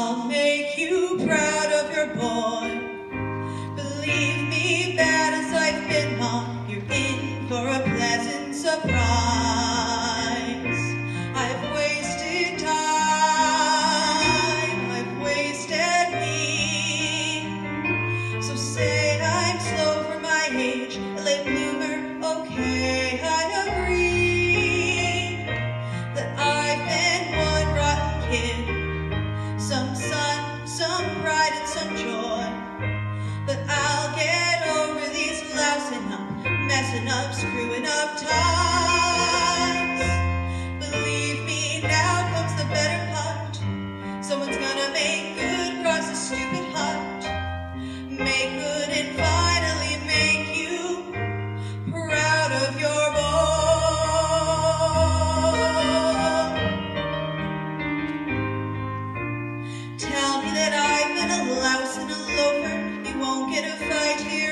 I'll make you proud of your boy. Believe me, bad as I've been, Mom, you're in for a pleasant surprise. I've wasted time, I've wasted me. So say I'm slow for my age, a late bloomer, okay, I agree. That I've been one rotten kid, some sun, some pride and some joy. But I'll get over these lousing up, messing up, screwing up times. Believe me, now comes the better part. Someone's gonna make good across the stupid heart. Make good and finally make you proud of your boy. Tell me that I've been a louse and a loafer. You won't get a fight here.